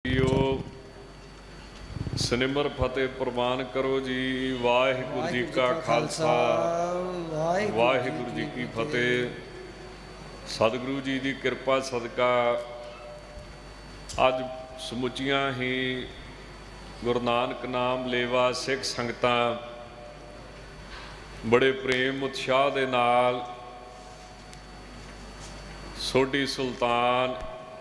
सिनिमर फतेह प्रवान करो जी। वाहिगुरू जी का खालसा वाहिगुरू जी की फतेह। सतगुरु जी की कृपा सदका अज समुचियां ही गुरु नानक नाम लेवा सिख संगतां बड़े प्रेम उत्साह दे नाल सोढी सुल्तान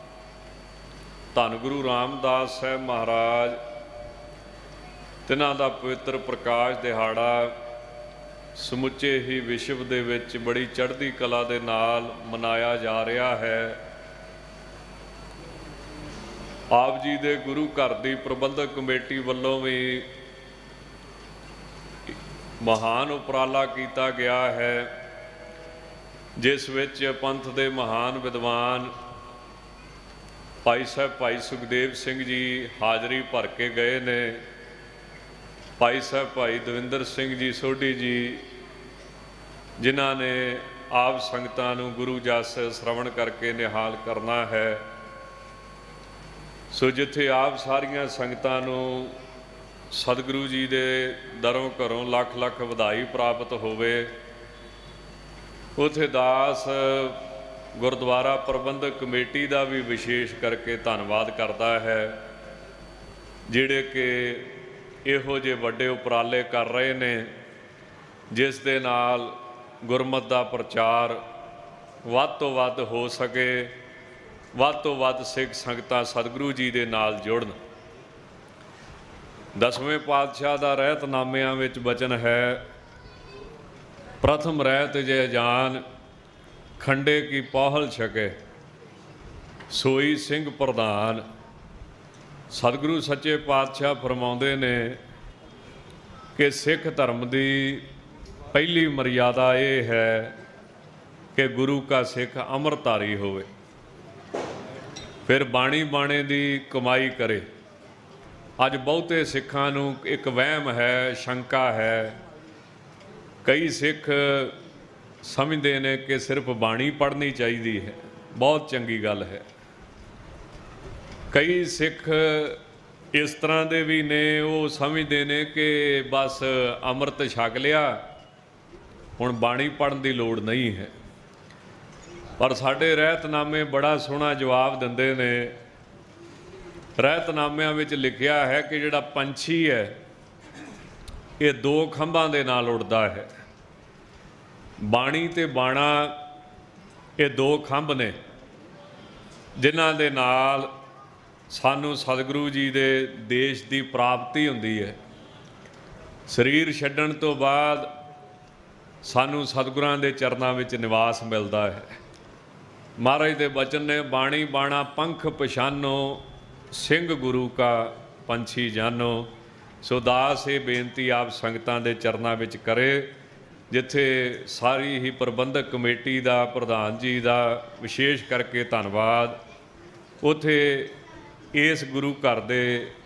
धन गुरु रामदास साहब महाराज तिन्हां दा पवित्र प्रकाश दिहाड़ा समुचे ही विश्व दे विच बड़ी चढ़दी कला दे नाल मनाया जा रहा है। आप जी दे गुरु घर दी प्रबंधक कमेटी वल्लों भी महान उपराला किया गया है, जिस विच पंथ दे महान विद्वान भाई साहब भाई सुखदेव सिंह जी हाज़री भर के गए ने। भाई साहब भाई दविंदर सिंह जी सोढी जी जिन्हां ने आप संगतां नूं गुरु जस श्रवण करके निहाल करना है। सो जिथे आप सारियां संगतां नूं सतगुरु जी दे दरों घरों लख लख वधाई प्राप्त होवे, उथे दास गुरुद्वारा प्रबंधक कमेटी का भी विशेष करके धन्नवाद करता है, जिहड़े कि इहो जे वड्डे उपराले कर रहे ने, जिस दे नाल गुरमत का प्रचार वध तो वध हो सके, वध तो वध सिख संगतां सतगुरु जी दे नाल जुड़न। 10वें पातशाह का रहतनामिਆਂ विच वचन है, प्रथम रहत जय जान खंडे की पहल छके सोई सिंह प्रधान। सतगुरु सच्चे पातशाह फरमाउंदे ने कि सिख धर्म की पहली मर्यादा ये है कि गुरु का सिख अमरधारी होवे, फिर बाणी बाणे की कमाई करे। अज बहुते सिखां नूं एक वहम है, शंका है। कई सिख समझते हैं कि सिर्फ बाणी पढ़नी चाहिए है, बहुत चंगी गल है। कई सिख इस तरह के भी ने, वो समझते हैं कि बस अमृत छक लिया, हुण बाणी पढ़न की लोड़ नहीं है। पर साडे रहतनामे बड़ा सोहना जवाब दिंदे ने। रहतनामिਆਂ विच लिखिया है कि जिहड़ा पंछी है ये दो खंभां दे नाल उड़दा है। बाणी ते बाणा ये दो खंभ ने जिन्हां दे नाल सानू सतगुरु जी दे देश की प्राप्ति हुंदी है। शरीर छड्डण तो बाद सानू सतगुरां दे चरनां विच निवास मिलदा है। महाराज दे वचन ने, बाणी बाणा पंख पछानो सिंह गुरु का पंछी जानो। सो दास ये बेनती आप संगतां दे चरनां विच करे, जिथे सारी ही प्रबंधक कमेटी का प्रधान जी का विशेष करके धन्नवाद, उथे इस गुरु घर दे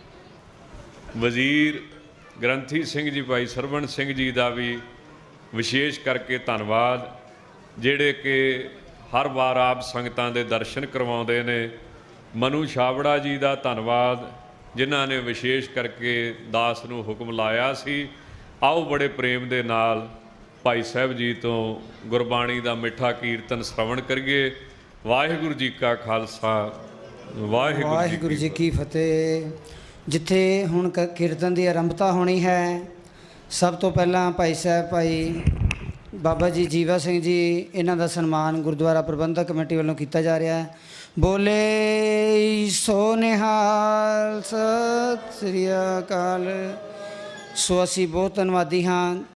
वजीर ग्रंथी सिंह जी भाई सरवण सिंह जी का भी विशेष करके धन्नवाद, जिहड़े कि हर बार आप संगतां दे दर्शन करवाउंदे ने। मनु छाबड़ा जी का धन्नवाद, जिन्हां ने विशेष करके दास नूं हुक्म लाया सी, आओ बड़े प्रेम दे नाल भाई साहब जी तो गुरबाणी का मिठा कीर्तन श्रवण करिए। वाहिगुरू जी का खालसा वाहिगुरू जी की फतेह। जिथे हुण कीर्तन की आरंभता होनी है, सब तो पहला भाई साहब भाई बाबा जी जीवा सिंह जी, इन्हां दा सन्मान गुरुद्वारा प्रबंधक कमेटी वालों किया जा रहा है। बोले सो निहाल, सत श्री अकाल। सो असी बहुत धन्नवादी हाँ